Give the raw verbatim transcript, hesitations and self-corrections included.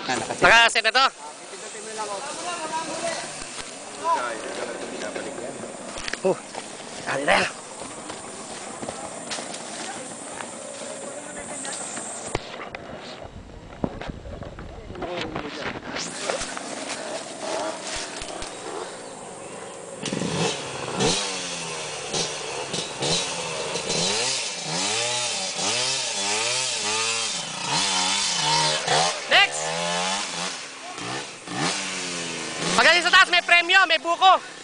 Nakaset na to. Oh, dali na. Magaling sa taas, may premyo, may buko.